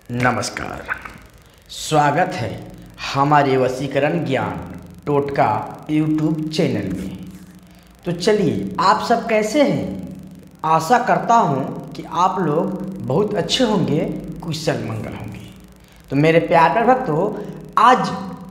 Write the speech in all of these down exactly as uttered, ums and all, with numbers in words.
नमस्कार, स्वागत है हमारे वशीकरण ज्ञान टोटका यूट्यूब चैनल में। तो चलिए, आप सब कैसे हैं? आशा करता हूँ कि आप लोग बहुत अच्छे होंगे, कुशल मंगल होंगे। तो मेरे प्यारे भक्तों, आज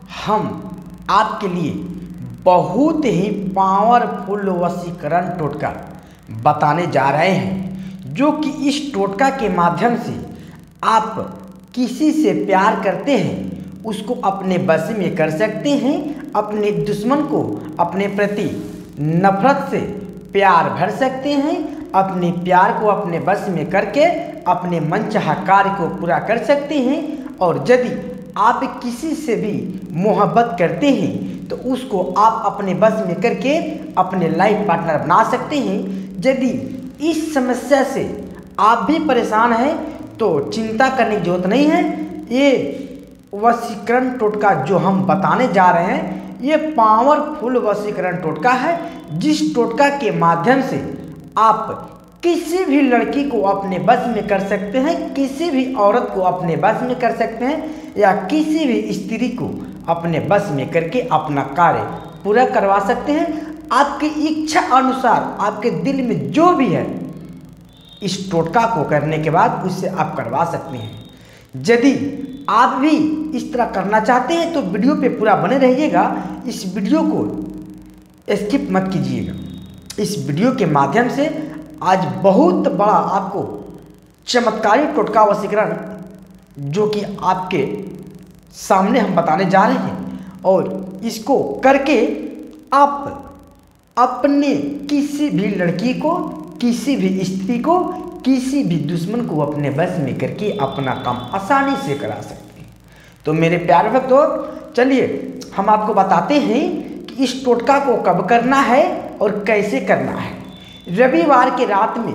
हम आपके लिए बहुत ही पावरफुल वशीकरण टोटका बताने जा रहे हैं, जो कि इस टोटका के माध्यम से आप किसी से प्यार करते हैं उसको अपने बस में कर सकते हैं, अपने दुश्मन को अपने प्रति नफरत से प्यार भर सकते हैं, अपने प्यार को अपने बस में करके अपने मनचाहा कार्य को पूरा कर सकते हैं। और यदि आप किसी से भी मोहब्बत करते हैं तो उसको आप अपने बस में करके अपने लाइफ पार्टनर बना सकते हैं। यदि इस समस्या से आप भी परेशान हैं तो चिंता करने की जरूरत नहीं है। ये वशीकरण टोटका जो हम बताने जा रहे हैं, ये पावरफुल वशीकरण टोटका है, जिस टोटका के माध्यम से आप किसी भी लड़की को अपने बस में कर सकते हैं, किसी भी औरत को अपने बस में कर सकते हैं, या किसी भी स्त्री को अपने बस में करके अपना कार्य पूरा करवा सकते हैं। आपकी इच्छा अनुसार आपके दिल में जो भी है, इस टोटका को करने के बाद उससे आप करवा सकते हैं। यदि आप भी इस तरह करना चाहते हैं तो वीडियो पे पूरा बने रहिएगा। इस वीडियो को स्किप मत कीजिएगा। इस वीडियो के माध्यम से आज बहुत बड़ा आपको चमत्कारी टोटका वशीकरण जो कि आपके सामने हम बताने जा रहे हैं, और इसको करके आप अपने किसी भी लड़की को, किसी भी स्त्री को, किसी भी दुश्मन को अपने बस में करके अपना काम आसानी से करा सकते हैं। तो मेरे प्यारे भक्तों, चलिए हम आपको बताते हैं कि इस टोटका को कब करना है और कैसे करना है। रविवार के रात में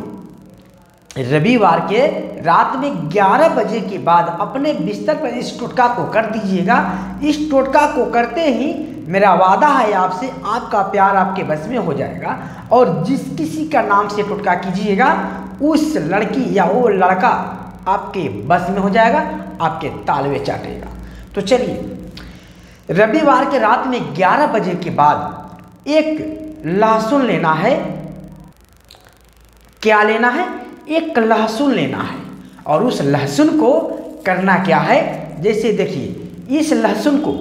रविवार के रात में ग्यारह बजे के बाद अपने बिस्तर पर इस टोटका को कर दीजिएगा। इस टोटका को करते ही मेरा वादा है आपसे, आपका प्यार आपके बस में हो जाएगा। और जिस किसी का नाम से टोटका कीजिएगा, उस लड़की या वो लड़का आपके बस में हो जाएगा, आपके तालवे चाटेगा। तो चलिए, रविवार के रात में ग्यारह बजे के बाद एक लहसुन लेना है। क्या लेना है? एक लहसुन लेना है। और उस लहसुन को करना क्या है, जैसे देखिए, इस लहसुन को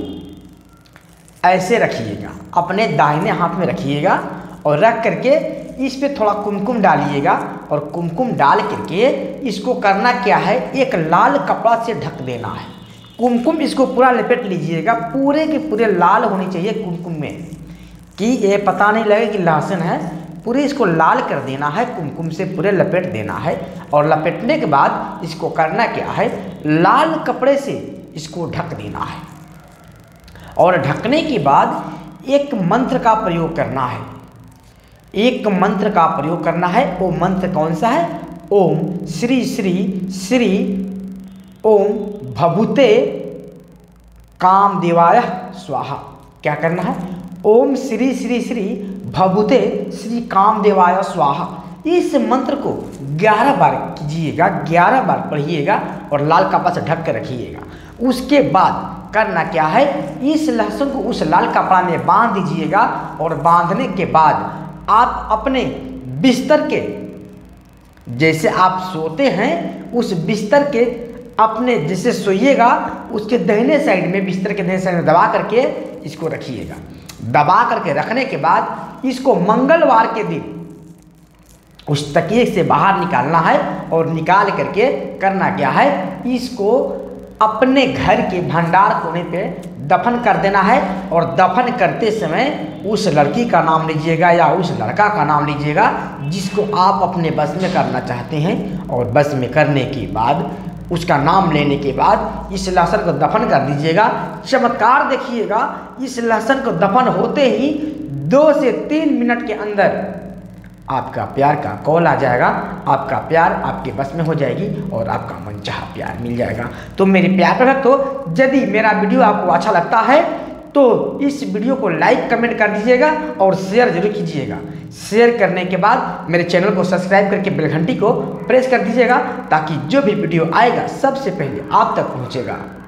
ऐसे रखिएगा, अपने दाहिने हाथ में रखिएगा, और रख करके इस पे थोड़ा कुमकुम डालिएगा। और कुमकुम डाल करके इसको करना क्या है, एक लाल कपड़ा से ढक देना है। कुमकुम इसको पूरा लपेट लीजिएगा, पूरे के पूरे लाल होनी चाहिए कुमकुम में, कि ये पता नहीं लगे कि लहसुन है। पूरे इसको लाल कर देना है, कुमकुम से पूरे लपेट देना है। और लपेटने के बाद इसको करना क्या है, लाल कपड़े से इसको ढक देना है। और ढकने के बाद एक मंत्र का प्रयोग करना है। एक मंत्र का प्रयोग करना है। वो मंत्र कौन सा है? ओम श्री श्री श्री ओम भभूते कामदेवाय स्वाहा। क्या करना है? ओम श्री श्री श्री भभूते श्री कामदेवाय स्वाहा। इस मंत्र को ग्यारह बार कीजिएगा, ग्यारह बार पढ़िएगा और लाल कपड़ा से ढक कर रखिएगा। उसके बाद करना क्या है, इस लहसुन को उस लाल कपड़ा में बांध दीजिएगा। और बांधने के बाद आप अपने बिस्तर के, जैसे आप सोते हैं उस बिस्तर के, अपने जैसे सोइएगा उसके दाहिने साइड में, बिस्तर के दाहिने साइड में दबा करके इसको रखिएगा। दबा करके रखने के बाद इसको मंगलवार के दिन उस तकिए से बाहर निकालना है। और निकाल करके करना क्या है, इसको अपने घर के भंडार कोने पे दफन कर देना है। और दफन करते समय उस लड़की का नाम लीजिएगा या उस लड़का का नाम लीजिएगा जिसको आप अपने बस में करना चाहते हैं। और बस में करने के बाद, उसका नाम लेने के बाद इस लहसुन को दफन कर दीजिएगा। चमत्कार देखिएगा, इस लहसुन को दफन होते ही दो से तीन मिनट के अंदर आपका प्यार का कॉल आ जाएगा। आपका प्यार आपके बस में हो जाएगी और आपका मनचाहा प्यार मिल जाएगा। तो मेरे प्यार भक्तों, यदि मेरा वीडियो आपको अच्छा लगता है तो इस वीडियो को लाइक कमेंट कर दीजिएगा और शेयर जरूर कीजिएगा। शेयर करने के बाद मेरे चैनल को सब्सक्राइब करके बेल घंटी को प्रेस कर दीजिएगा, ताकि जो भी वीडियो आएगा सबसे पहले आप तक पहुंचेगा।